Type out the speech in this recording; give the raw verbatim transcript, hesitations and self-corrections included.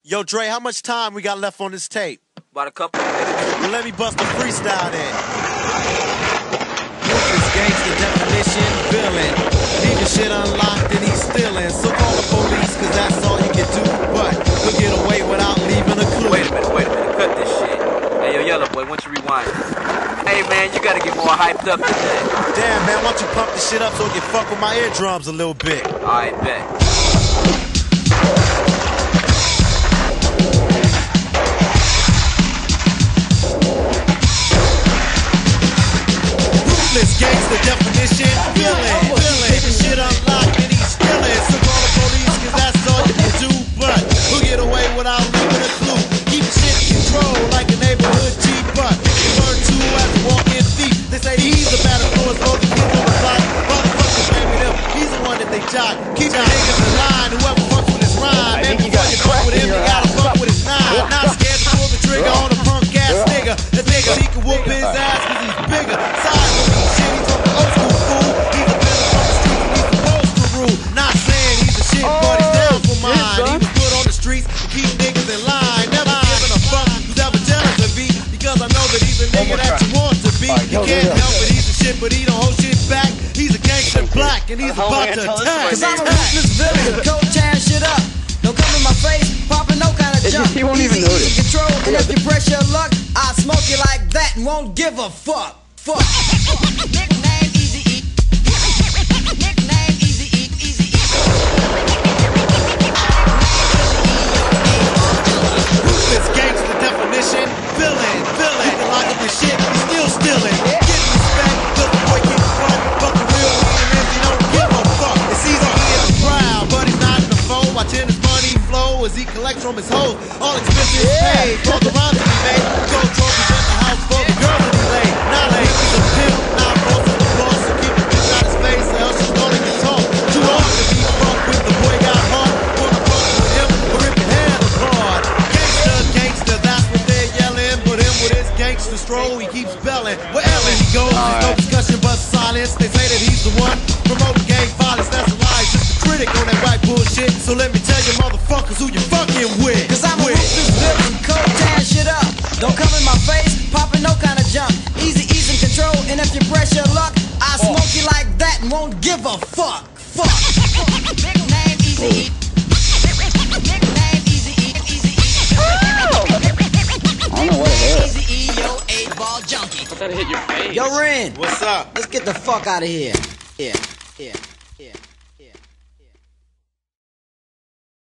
Yo, Dre, how much time we got left on this tape? About a couple of minutes. Well, let me bust a freestyle then. This gangsta definition, villain. Leaving shit unlocked and he's stealing. So call the police, cause that's all you can do. But we'll get away without leaving a clue. Wait a minute, wait a minute, cut this shit. Hey, yo, Yellow Boy, why don't you rewind this? Hey, man, you gotta get more hyped up than that. Damn, man, why don't you pump this shit up so it can fuck with my eardrums a little bit? Alright, bet. Ruthless gangsta definition, villain. Leaving shit unlocked and he's stealing. So call the police, cause that's all you can do. But we'll get away without leaving a clue. Keep shit in control like a neighborhood G. But refer to as a walking thief. They say he's the bad influence for the kids on the block. Motherfuckers blaming him, he's the one that they jock. Keep the niggas in line, whoever fucks with his rhyme. Man, before you fuck with him, you gotta fuck with his nine. Not scared to pull the trigger on a punk ass nigga. That nigga, he can whoop his ass cause he's bigger. Side moving shit, he's from the old school fool. He's a villain from the streets and he's supposed to rule. Not saying he's a shit, but he's down for mine. He was put on the streets to keep niggas in line. Never giving a fuck who's ever jealous of me. Because I know that he's a nigga that you want to be. You can't help it, he's a shit, but he don't hold shit back. He's a gangster black and he's about to attack. Cause I'm a ruthless villain, cold tearing shit up. Don't come in my face, popping no kind of jump. He won't Easy, even notice. easy control, and if you press your luck, I'll smoke you like that and won't give a fuck. Fuck. Nickname Easy E. Nickname Easy E. Easy E. Ruthless gangsta definition, villain, villain. He can lock up his shit, he's still stealing. Getting respect, cause the boy gets front. But the real nigga is he don't give a fuck. It's easy, he in the crowd, but he's not in the phone. Watching his money flow as he collects from his hoes. All expenses paid, for the rhymes that he made. Gold trophies in the house for the girls that he laid. Not late, he's a pimp, not boss of the boss. So keep the bitch out his face, or else she's gonna get taught. Too hard to be fucked with, the boy got heart. Wanna fuck with him, or rip your head apart. Gangsta, gangsta, that's what they're yelling. But him with his gangsta stroll, he keeps belling. Wherever he goes, there's no discussion but silence. They say that he's the one promoting gang violence. That's a lie, just a critic on that white bullshit. So let me tell you motherfuckers who you fucking with. Cause I'm a ruthless villain, cold tearing shit up. Don't come in my face, popping no kind of jump. Easy, easy control, and if you press your luck, I'll smoke you like that and won't give a fuck. Fuck. Nickname Easy E. Nickname Easy E. Easy E. I don't know what it is. Easy E, yo, eight ball junkie. I thought it hit your face. Yo, Ren, What's up? let's get the fuck out of here. Yeah.